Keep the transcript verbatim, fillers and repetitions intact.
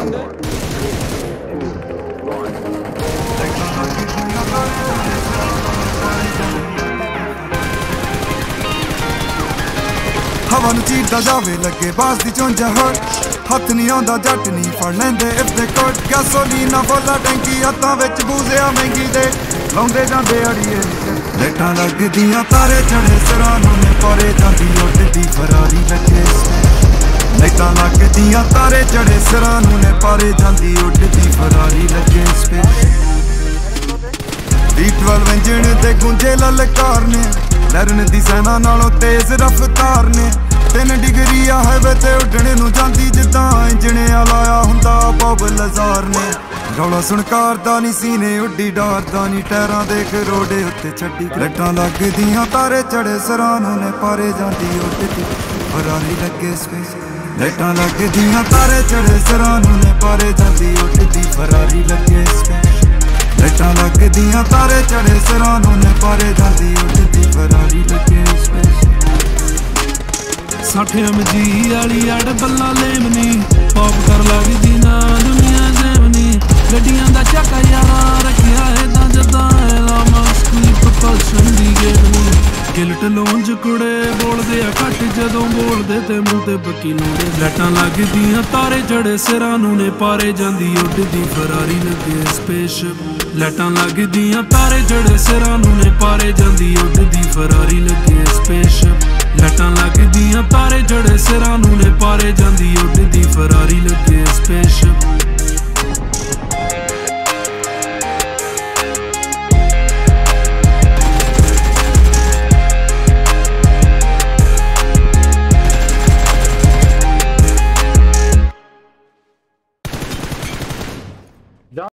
बंदे। हवा नूं चीरदा जावे लगे बास दी चुंझ हट हथ नहीं आउंदा जट नहीं फड़ लैंदे इफ दे कोट गैसोलीना फुल्ला टैंकी हत्थां विच बूजिया महंगी दे लाउंदे जांदे अड़िए लेटां लगदियां तारे चढ़े सिरां नूं ने पारे जांदी उड्डदी फरारी लगे लेटां लगदियां तारे चढ़े सिरां नूं ने पारे जांदी उड्डदी फरारी लगे डी ट्वेल्व इंजन ते गुंजे ललकार ने लहरन दी सेना नालों तेज रफ्तार ने तीन डिग्री हाईवे ते उड्डणे नूं जांदी जिद्दां इंजने लाया हुंदा बॉब लज़ार ने रौला सुनकार दा नी सीने उड्डी डारदा नी टैरां देख रोडे उत्ते छड्डी लाइटां लगदियां तारे चढ़े सिरां नूं ने पारे जांदी उड्डदी फरारी लगे स्पेस लाइटां लगदियां तारे चढ़े सिरां नूं ने पारे जांदी उड्डदी फरारी लगे स्पेस लाइटां लगदियां तारे चढ़े सिरां नूं ने पारे जांदी उड्डदी फरारी लगे स्पेस साठ एम जी वाली अड़ बल्ला लेमनी पॉप कर लगदी ना दुनिया जेमनी गड्डियां दा चक्का यारा रखिया है दा जदा लामस्की प्रपल्शन दी गेमनी गिल्ट लौंज कुड़े बोलदे आ घट जदों बोलदे ते मूंह ते बकी लाउंदे लाइटां लगदियां तारे चढ़े सिरां नूं ने पारे जांदी उड्डदी फरारी लगे स्पेसशिप लाइटां लगदियां तारे चढ़े सिरां नूं ने पारे जांदी उड्डदी फरारी लगे स्पेसशिप लाइटां लगदियां तारे चढ़े सिरां नूं ने पारे जांदी उड्डदी फरारी लगे स्पेसशिप